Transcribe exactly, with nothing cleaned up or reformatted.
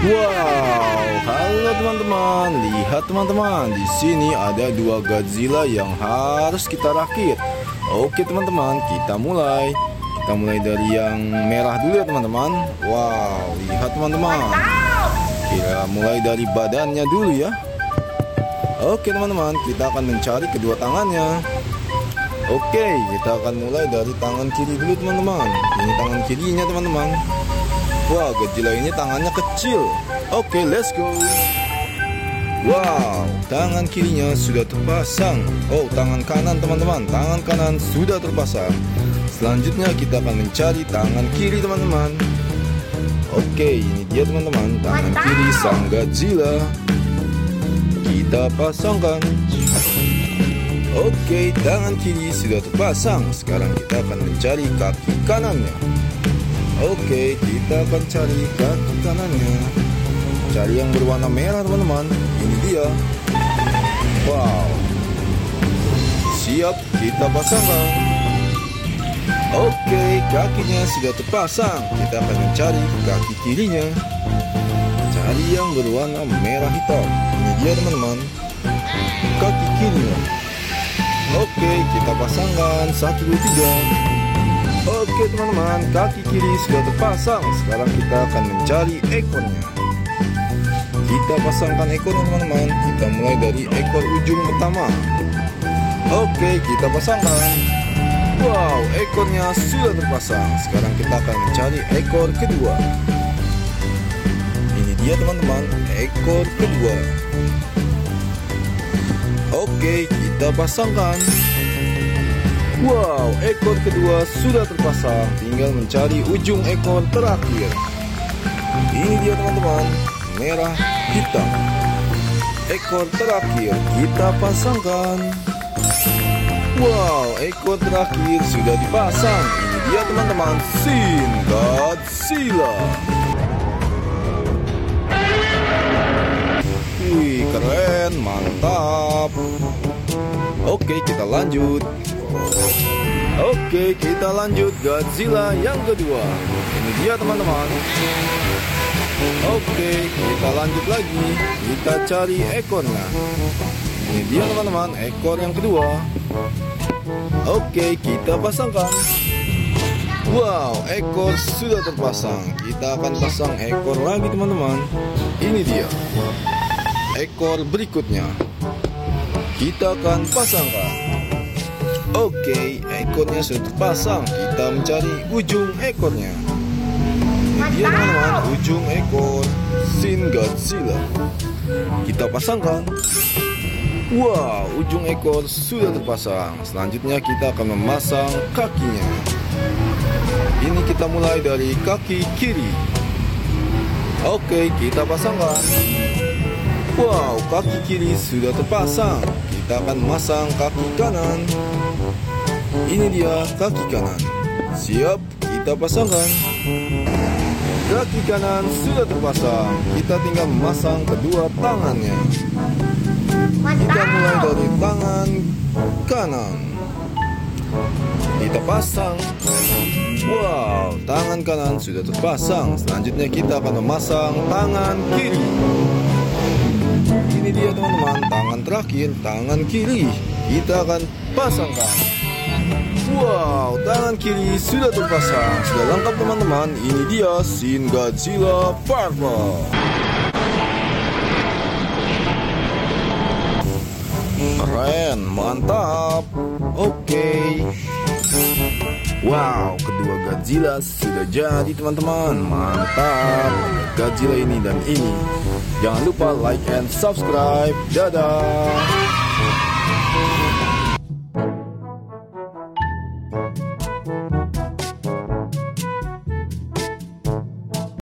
Wow, halo teman-teman. Lihat teman-teman, di sini ada dua Godzilla yang harus kita rakit. Oke teman-teman, kita mulai. Kita mulai dari yang merah dulu ya teman-teman. Wow, lihat teman-teman. Kita mulai dari badannya dulu ya. Oke teman-teman, kita akan mencari kedua tangannya. Oke, kita akan mulai dari tangan kiri dulu teman-teman. Ini tangan kirinya teman-teman. Wah, Godzilla ini tangannya kecil. Oke, let's go. Wow, tangan kirinya sudah terpasang. Oh, tangan kanan teman-teman. Tangan kanan sudah terpasang. Selanjutnya kita akan mencari tangan kiri teman-teman. Oke, ini dia teman-teman. Tangan kiri sang Godzilla. Kita pasangkan. Oke, tangan kiri sudah terpasang. Sekarang kita akan mencari kaki kanannya. Oke, kita akan cari kaki kanannya. Cari yang berwarna merah teman-teman. Ini dia. Wow. Siap, kita pasangkan. Oke, kakinya sudah terpasang. Kita akan mencari kaki kirinya. Cari yang berwarna merah hitam. Ini dia teman-teman. Kaki kirinya. Oke, kita pasangkan. Satu, dua, tiga. Oke teman-teman, kaki kiri sudah terpasang. Sekarang kita akan mencari ekornya. Kita pasangkan ekornya teman-teman. Kita mulai dari ekor ujung pertama. Oke, kita pasangkan. Wow, ekornya sudah terpasang. Sekarang kita akan mencari ekor kedua. Ini dia teman-teman, ekor kedua. Oke, kita pasangkan. Wow, ekor kedua sudah terpasang. Tinggal mencari ujung ekor terakhir. Ini dia teman-teman, merah hitam. Ekor terakhir kita pasangkan. Wow, ekor terakhir sudah dipasang. Ini dia teman-teman, Shin Godzilla. Wih, keren, mantap. Oke, kita lanjut. Oke, kita lanjut Godzilla yang kedua. Ini dia teman-teman. Oke, kita lanjut lagi. Kita cari ekornya. Ini dia teman-teman, ekor yang kedua. Oke, kita pasangkan. Wow, ekor sudah terpasang. Kita akan pasang ekor lagi teman-teman. Ini dia ekor berikutnya. Kita akan pasangkan. Oke, ekornya sudah terpasang. Kita mencari ujung ekornya. Ini dia teman-teman, ujung ekor Shin Godzilla. Kita pasangkan. Wow, ujung ekor sudah terpasang. Selanjutnya kita akan memasang kakinya. Ini kita mulai dari kaki kiri. Oke, kita pasangkan. Wow, kaki kiri sudah terpasang. Kita akan memasang kaki kanan. Ini dia kaki kanan. Siap, kita pasangkan. Kaki kanan sudah terpasang. Kita tinggal memasang kedua tangannya. Kita mulai dari tangan kanan. Kita pasang. Wow, tangan kanan sudah terpasang. Selanjutnya kita akan memasang tangan kiri. Ini dia teman-teman, tangan terakhir, tangan kiri. Kita akan pasangkan. Wow, tangan kiri sudah terpasang. Sudah lengkap teman-teman. Ini dia Shin Godzilla Purple. Keren, mantap. Oke. Wow, kedua Godzilla sudah jadi teman-teman. Mantap. Godzilla ini dan ini. Jangan lupa like and subscribe. Dadah.